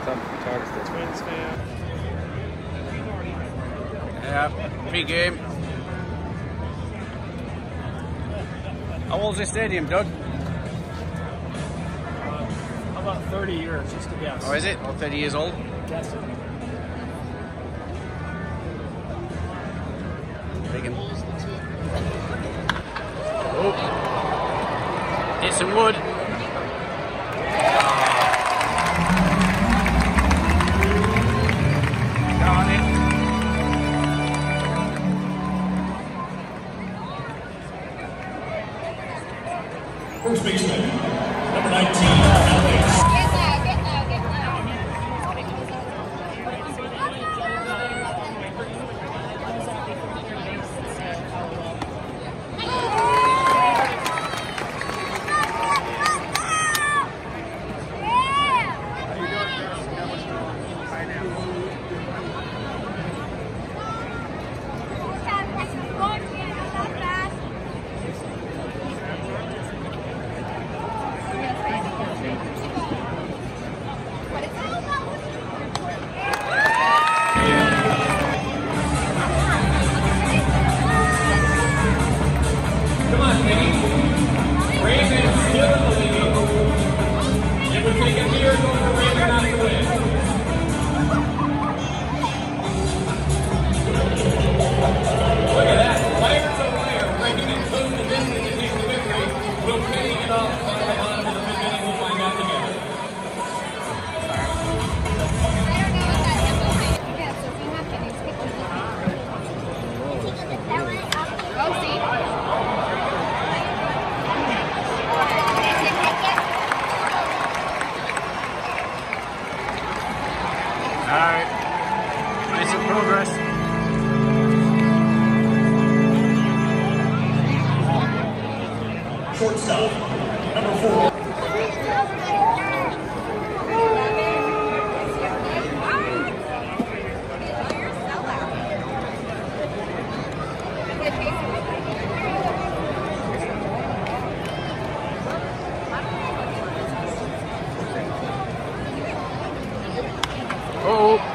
Twins fan. Yeah, pre-game. How old's this stadium, Doug? About 30 years, just a guess. Oh, is it? Oh, 30 years old? Guess. Oh. Hit some wood. Got it. First baseman, number 19, Alex. Alright, nice in progress. Shortstop, number 4. Oh.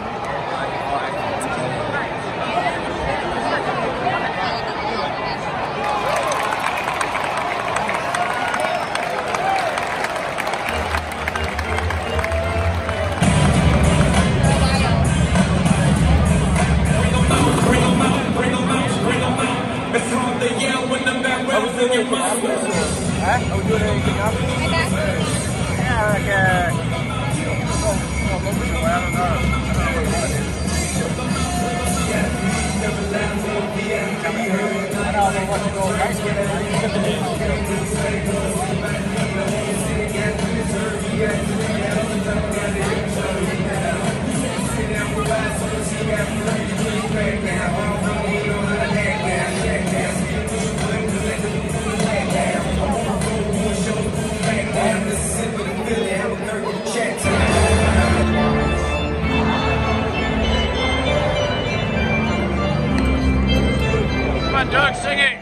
Come on, Doug, sing it.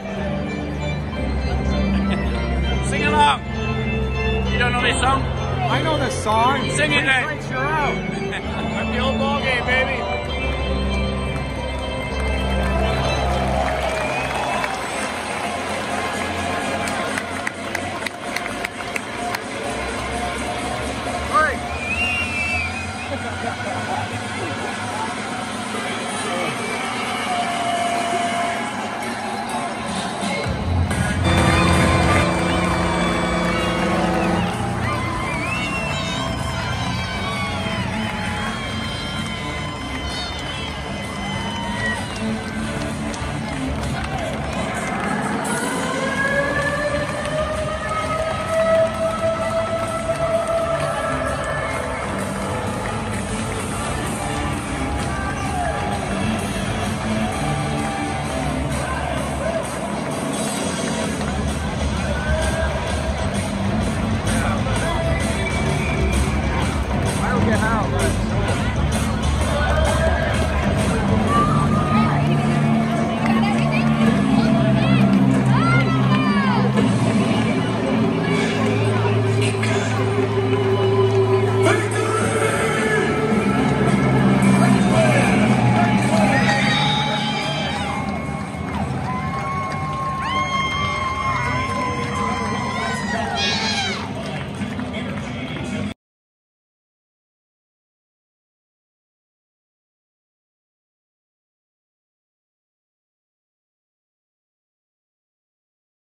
Sing it out. You don't know this song? I know this song. Sing it then. Strikes, you're out. That's the old ball game, baby. I don't get how, but